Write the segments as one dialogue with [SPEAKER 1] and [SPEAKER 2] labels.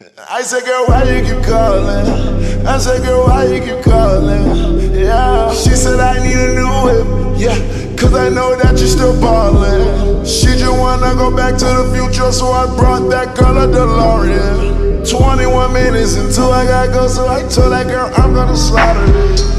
[SPEAKER 1] I said, girl, why you keep calling? I said, girl, why you keep calling? Yeah. She said, I need a new whip. Yeah, cause I know that you're still ballin'. She just wanna go back to the future, so I brought that girl a DeLorean. 21 minutes until I gotta go, so I told that girl I'm gonna slaughter it.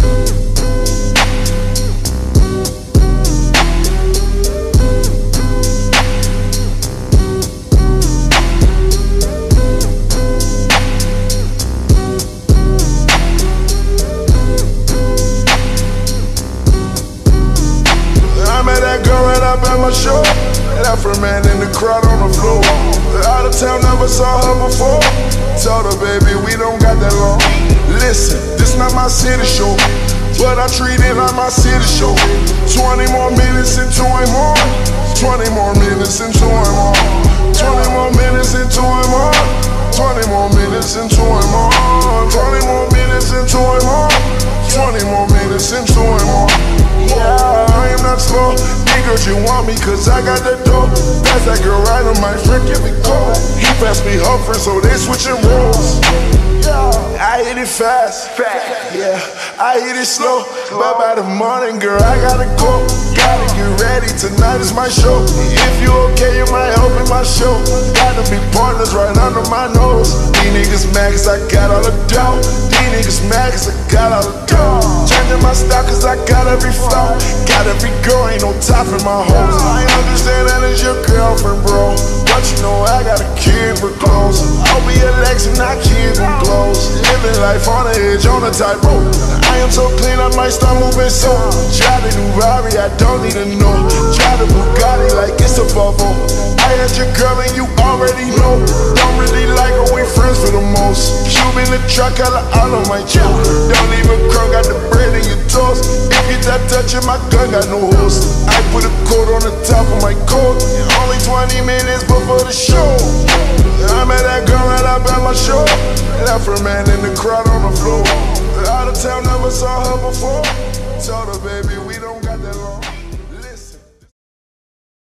[SPEAKER 1] My show, left her man in the crowd on the floor. Out of town, never saw her before. Told her, baby, we don't got that long. Listen, this not my city show, but I treat it like my city show. 20 more minutes into I'm on. 20 more minutes into I'm on. 20 more minutes into I'm on. 20 more minutes into I'm on. 20 more minutes into I'm on. 20 more minutes into I'm on. Yeah, I am not slow. Nigga, you want me cause I got the dough. Pass that girl right on my friend, give me cold. He passed me her friend, so they switching roles. Yeah, I hit it fast. Yeah, I hit it slow. But by the morning, girl, I gotta go. Gotta get ready, tonight is my show. If you okay, you might help in my show. Gotta be partners right under my nose. These niggas mad cause I got all the dough. These niggas mad cause I got all the dough. Changing my style cause I got every flow. Got every girl, ain't no top in my hoes. I understand that it's your girlfriend, bro, but you know I got a kid for clothes. I'll be a Lex and I keep them close. Living life on the edge, on a tightrope. I am so clean, I might start moving so. Drive a new Rari, I don't need to know. Drive a Bugatti like it's a bubble. I had your girl and you already know. Don't really like her, we friends for the most. Cube in the truck, all on my chill. Don't even crumb, got the bread in your toast. If you that touching my gun, got no host. I put a coat on the top of my coat. Only 20 minutes before the show. I met that girl right up at my show. Left her man in the crowd on the floor.